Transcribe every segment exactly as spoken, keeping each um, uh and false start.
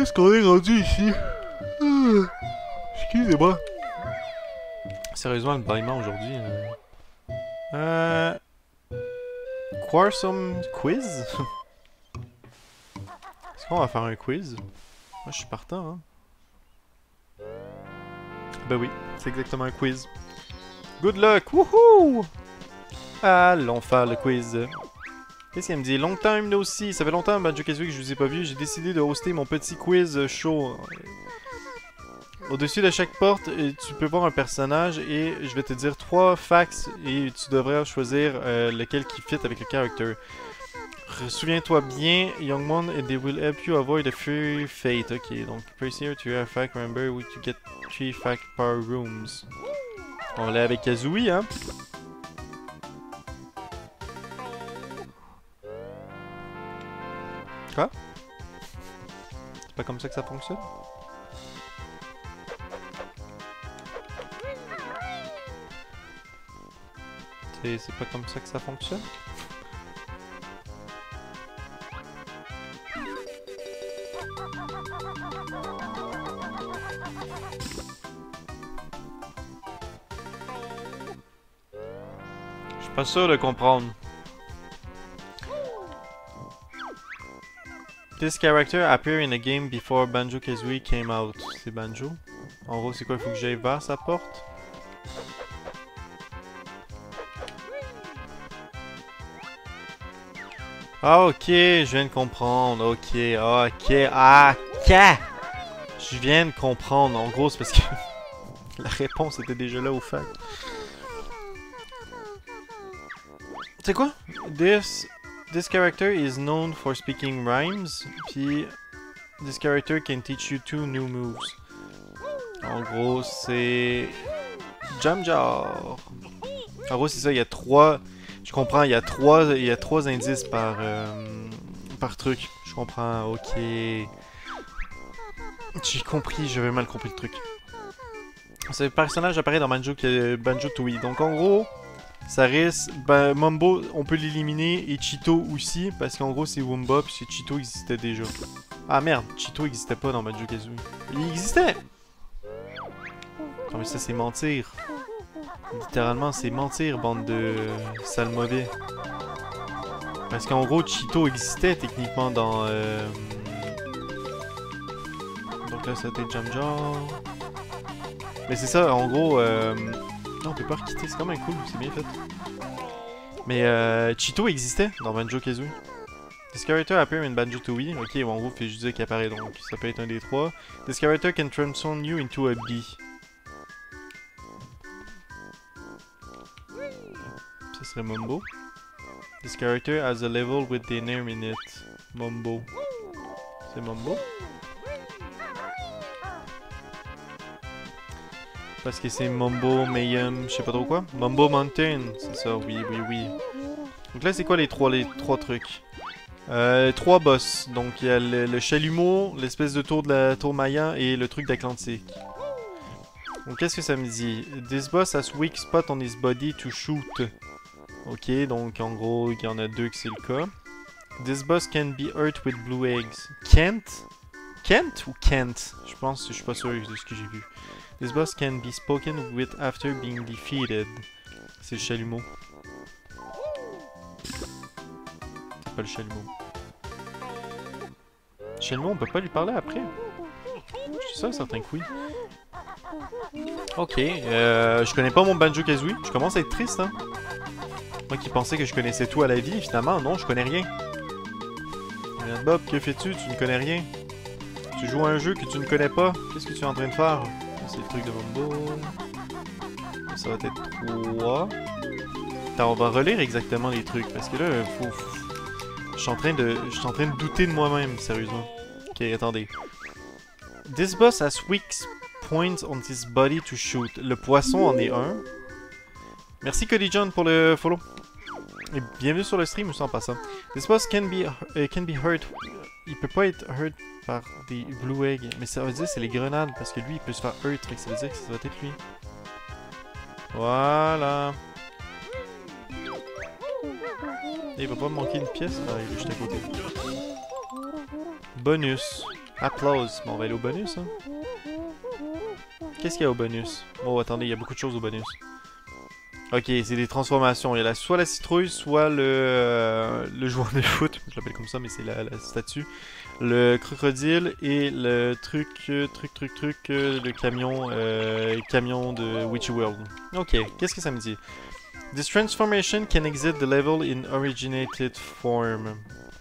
Qu'est-ce qu'on est rendu ici? Euh, Excusez-moi. Sérieusement, le bâillement aujourd'hui. Euh... euh... Quarsome quiz? Est-ce qu'on va faire un quiz? Moi, je suis partant, hein. Ben oui, c'est exactement un quiz. Good luck! Wouhou! Allons faire le quiz. Qu'est-ce qu'elle me dit? Long time no see. Ça fait longtemps, Banjo-Kazooie, que je vous ai pas vu. J'ai décidé de hoster mon petit quiz show. Au-dessus de chaque porte, tu peux voir un personnage et je vais te dire trois facts et tu devrais choisir euh, lequel qui fit avec le character. Souviens-toi bien, Youngmon, and they will help you avoid a fairy fate. Ok, donc press here to hear a fact. Remember, we to get three fact per rooms. On l'a avec Kazooie, hein? Quoi? C'est pas comme ça que ça fonctionne? C'est c'est pas comme ça que ça fonctionne? Je suis pas sûr de comprendre. This character appeared in a game before Banjo-Kazooie came out. C'est Banjo. En gros, c'est quoi? Il faut que j'aille vers sa porte? Ah, ok, je viens de comprendre. Ok, ok, ah, ok. Je viens de comprendre. En gros, c'est parce que la réponse était déjà là au fait. C'est quoi? This... This character is known for speaking rhymes, puis this character can teach you two new moves. En gros, c'est Jamjar. En gros, c'est ça, il y a trois... Je comprends, il y a trois, il y a trois indices par, euh, par truc. Je comprends, ok. J'ai compris, j'avais mal compris le truc. Ce personnage apparaît dans Banjo, Banjo-Tooie. Donc en gros... Ça risque... Ben, Mumbo, on peut l'éliminer, et Cheeto aussi, parce qu'en gros, c'est Woomba, puis Cheeto existait déjà. Ah merde, Cheeto existait pas dans Banjo-Kazooie. Il existait! Non mais ça, c'est mentir. Littéralement, c'est mentir, bande de salmodés. Parce qu'en gros, Cheeto existait techniquement dans... Euh... Donc là, ça a été Jamjar. Mais c'est ça, en gros... Euh... Non, on peut pas requitter, c'est quand même cool, c'est bien fait. Mais euh, Cheeto existait dans Banjo-Kazooie. This character appear in Banjo-Tooie. Ok, bon, en gros, fait juste dire qu'il apparaît, donc ça peut être un des trois. This character can transform you into a bee. Ça serait Mumbo. This character has a level with the name in it. Mumbo. C'est Mumbo? Parce que c'est Mumbo, Mayhem, je sais pas trop quoi. Mumbo Mountain, c'est ça, oui, oui, oui. Donc là, c'est quoi les trois, les trois trucs? Euh, trois boss. Donc il y a le, le chalumeau, l'espèce de tour de la tour Maya et le truc d'Atlantique. Donc qu'est-ce que ça me dit? This boss has weak spot on his body to shoot. Ok, donc en gros, il y en a deux que c'est le cas. This boss can be hurt with blue eggs. Kent? Kent ou Kent? Je pense, je suis pas sûr de ce que j'ai vu. This boss can be spoken with after being defeated. C'est le chalumeau. C'est pas le chalumeau. Le chalumeau, on peut pas lui parler après? Je suis sûr, certain que oui. Ok, euh, je connais pas mon Banjo-Kazooie. Je commence à être triste, hein. Moi qui pensais que je connaissais tout à la vie, finalement, non, je connais rien. Bob, que fais-tu? Tu ne connais rien. Tu joues à un jeu que tu ne connais pas. Qu'est-ce que tu es en train de faire? C'est le truc de Mumbo. Ça va être trois. Attends, on va relire exactement les trucs. Parce que là, faut... faut... Je suis en train de... Je suis en train de douter de moi-même, sérieusement. Ok, attendez. This boss has weak points on his body to shoot. Le poisson en est un. Merci Cody John pour le follow. Et bienvenue sur le stream aussi en passant. This boss can be, uh, can be hurt. Il peut pas être hurt par des blue eggs. Mais ça veut dire c'est les grenades. Parce que lui il peut se faire hurt. Ça veut dire que ça va être lui. Voilà. Et il va pas me manquer une pièce. Ah, il est juste à côté. Bonus. Applause. Bon, on va aller au bonus, hein. Qu'est-ce qu'il y a au bonus? Oh, attendez, il y a beaucoup de choses au bonus. Ok, c'est des transformations. Il y a la, soit la citrouille, soit le, euh, le joueur de foot. Je l'appelle comme ça, mais c'est la, la statue. Le crocodile et le truc, euh, truc, truc, truc, euh, le camion, euh, camion de Witchy World. Ok, qu'est-ce que ça me dit? This transformation can exit the level in originated form.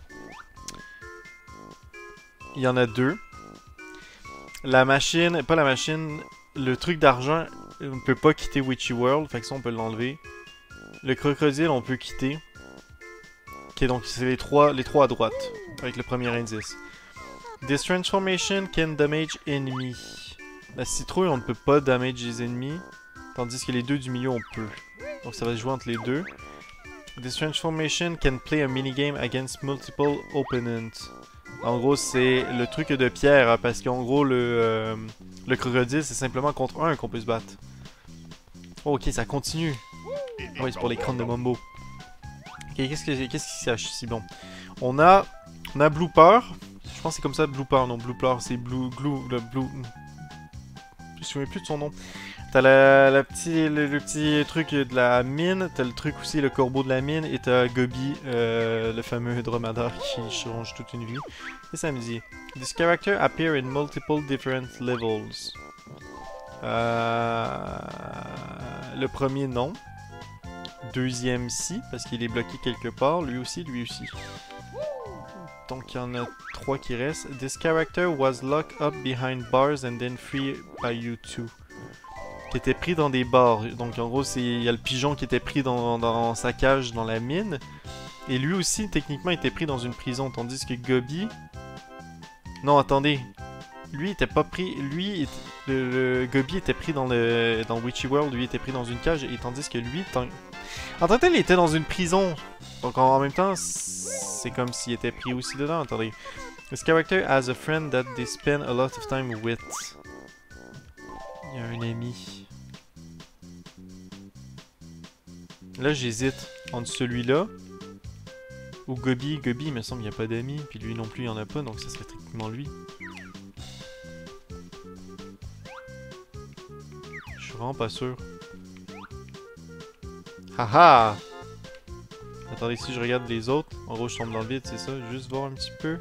Il y en a deux. La machine, pas la machine, le truc d'argent, on ne peut pas quitter Witchy World, fait que ça on peut l'enlever. Le crocodile on peut quitter. Ok, donc c'est les trois, les trois à droite, avec le premier indice. This transformation can damage enemy. La citrouille on ne peut pas damage les ennemis, tandis que les deux du milieu on peut. Donc ça va se jouer entre les deux. This transformation can play a minigame against multiple opponents. En gros, c'est le truc de pierre, hein, parce qu'en gros, le, euh, le crocodile, c'est simplement contre un qu'on peut se battre. Oh, ok, ça continue. Oh, oui, c'est pour les crânes de Mumbo. Ok, qu'est-ce que qu'est-ce qui s'achète ici? Bon, on a, on a Blooper. Je pense que c'est comme ça, Blooper. Non, Blooper, c'est Blue, Glue, le Blue. Je me souviens plus de son nom. T'as la, la petit, le, le petit truc de la mine, t'as le truc aussi, le corbeau de la mine, et t'as Gobi, euh, le fameux dromadaire qui change toute une vie. Et ça me dit, this character appear in multiple different levels. Euh, le premier, non. Deuxième, si, parce qu'il est bloqué quelque part. Lui aussi, lui aussi. Donc il y en a trois qui restent. This character was locked up behind bars and then free by you two. Qui était pris dans des barres. Donc en gros, c'est il y a le pigeon qui était pris dans, dans sa cage dans la mine. Et lui aussi, techniquement, était pris dans une prison. Tandis que Gobi... Non, attendez. Lui, était pas pris... Lui, le, le Gobi était pris dans le dans Witchy World. Lui, était pris dans une cage. Et tandis que lui... Tant... En tant que tel, il était dans une prison. Donc en, en même temps, c'est comme s'il était pris aussi dedans. Attendez. This character has a friend that they spend a lot of time with. Il y a un ami. Là, j'hésite entre celui-là ou Gobi. Gobi, il me semble qu'il n'y a pas d'amis. Puis lui non plus, il n'y en a pas. Donc ça serait techniquement lui. Je suis vraiment pas sûr. Haha! Attendez, si je regarde les autres. En gros, je tombe dans le vide, c'est ça. Juste voir un petit peu.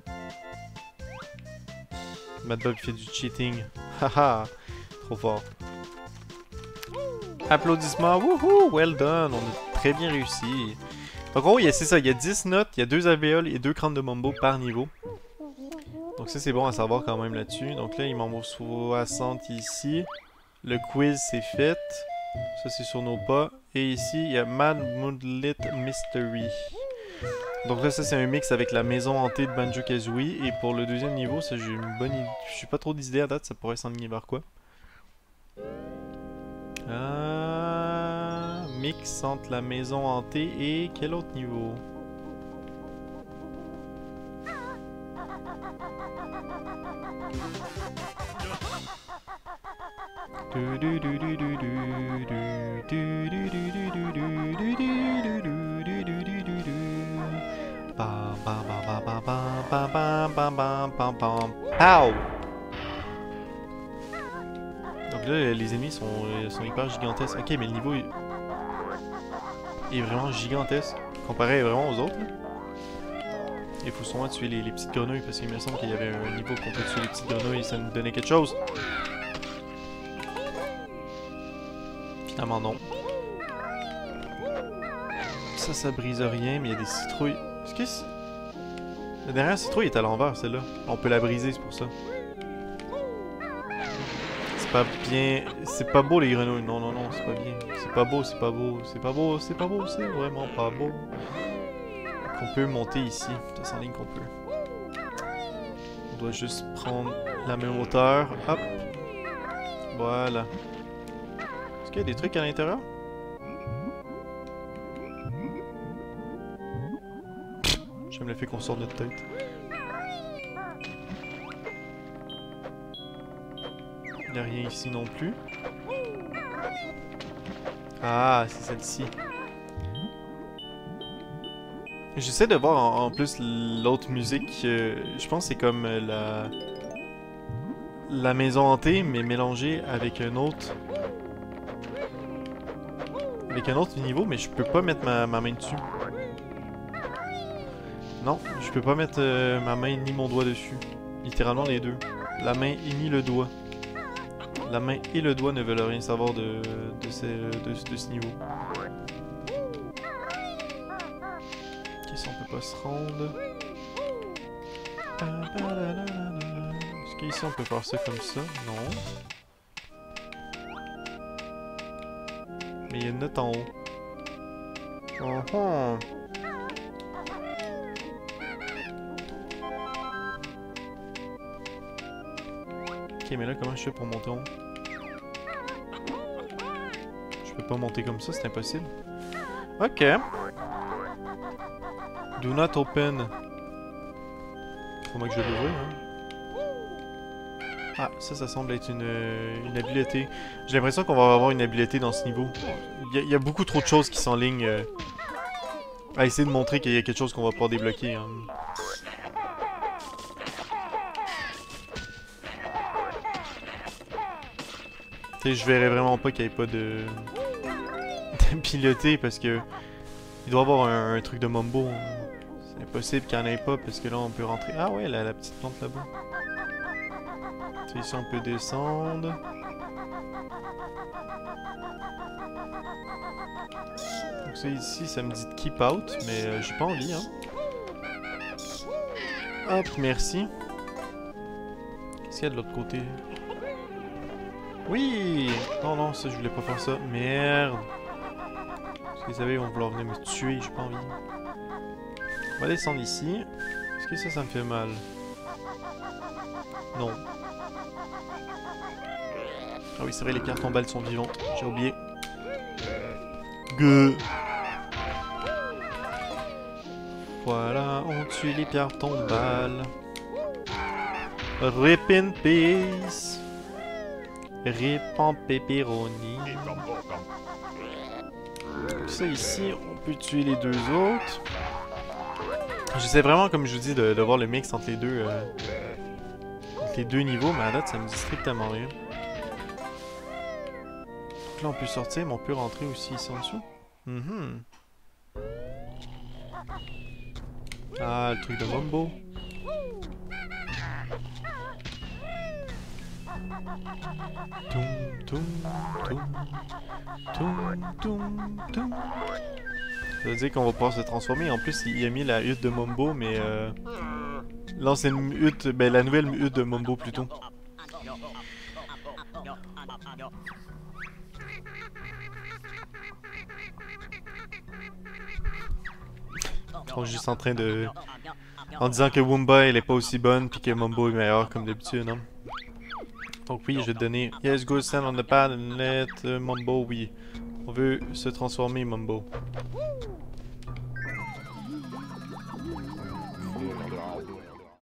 Mad Bob fait du cheating. Haha! Trop fort. Applaudissements. Wouhou! Well done! On a très bien réussi. Donc, en gros, c'est ça. Il y a dix notes, il y a deux alvéoles et deux crânes de Mumbo par niveau. Donc, ça, c'est bon à savoir quand même là-dessus. Donc, là, il m'en vaut soixante ici. Le quiz, c'est fait. Ça, c'est sur nos pas. Et ici, il y a Mad Moonlit Mystery. Donc là, ça, c'est un mix avec la maison hantée de Banjo-Kazooie. Et pour le deuxième niveau, ça, j'ai une bonne idée. Je suis pas trop d'idées à date, ça pourrait s'enligner vers quoi? Euh... Mix entre la maison hantée et quel autre niveau? Pow! Donc là, les ennemis sont, sont hyper gigantesques. Ok, mais le niveau est, est vraiment gigantesque comparé vraiment aux autres. Là. Il faut souvent tuer les, les petites grenouilles parce qu'il me semble qu'il y avait un niveau qu'on peut tuer les petites grenouilles et ça nous donnait quelque chose. Finalement non. Ça, ça brise rien, mais il y a des citrouilles. Est-ce que c'est... La dernière citrouille est à l'envers, celle-là. On peut la briser, c'est pour ça. C'est pas bien... C'est pas beau, les grenouilles. Non, non, non, c'est pas bien. C'est pas beau, c'est pas beau. C'est pas beau, c'est pas beau, c'est vraiment pas beau. On peut monter ici. Ça s'enligne qu'on peut. On doit juste prendre la même hauteur. Hop. Voilà. Est-ce qu'il y a des trucs à l'intérieur? J'aime le fait qu'on sorte notre tête. Il n'y a rien ici non plus. Ah, c'est celle-ci. J'essaie de voir en, en plus l'autre musique. Euh, je pense que c'est comme euh, la... La maison hantée, mais mélangée avec un autre... Avec un autre niveau, mais je peux pas mettre ma, ma main dessus. Non, je peux pas mettre euh, ma main ni mon doigt dessus. Littéralement les deux. La main et ni le doigt. La main et le doigt ne veulent rien savoir de, de, ce, de, de ce niveau. Ok, si on peut pas se rendre. Est-ce qu'ici on peut faire ça comme ça? Non. Mais il y a une note en haut. Oh oh. Ok, mais là, comment je fais pour monter en haut? Je peux pas monter comme ça, c'est impossible. Ok. Do not open. Faut moi que je l'ouvre, hein. Ah, ça, ça semble être une, une habileté. J'ai l'impression qu'on va avoir une habileté dans ce niveau. Il y, a, il y a beaucoup trop de choses qui s'enlignent euh, à essayer de montrer qu'il y a quelque chose qu'on va pouvoir débloquer. Hein. Tu sais, je verrais vraiment pas qu'il n'y ait pas de d'habileté parce que il doit y avoir un, un truc de Mumbo. C'est impossible qu'il n'y en ait pas parce que là on peut rentrer. Ah ouais, la, la petite plante là-bas. Ici on peut descendre. Donc ça ici ça me dit de keep out, mais euh, j'ai pas envie hein. Hop, merci. Qu'est-ce qu'il y a de l'autre côté? Oui! Non, non, ça je voulais pas faire ça. Merde! Parce que vous savez, on voulait venir me tuer, j'ai pas envie. On va descendre ici. Est-ce que ça, ça me fait mal? Non. Ah oui, c'est vrai, les cartes en balles sont vivantes. J'ai oublié. Gueux. Voilà, on tue les cartes en balles. Rip in peace. Rip en pepperoni. Ça ici, on peut tuer les deux autres. J'essaie vraiment, comme je vous dis, de, de voir le mix entre les deux, euh, entre les deux niveaux, mais à date, ça me dit strictement rien. Donc là, on peut sortir, mais on peut rentrer aussi ici en dessous. Mm-hmm. Ah, le truc de Mumbo. Toum, toum, toum. Toum, toum, toum. Ça veut dire qu'on va pouvoir se transformer. En plus, il a mis la hutte de Mumbo, mais euh, l'ancienne hutte, ben la nouvelle hutte de Mumbo plutôt. Ils sont juste en train de... En disant que Wumba elle est pas aussi bonne puis que Mumbo est meilleur comme d'habitude, hein. Donc oui, je vais te donner... Yes, go stand on the pad and let uh, Mumbo, oui. On veut se transformer, Mumbo.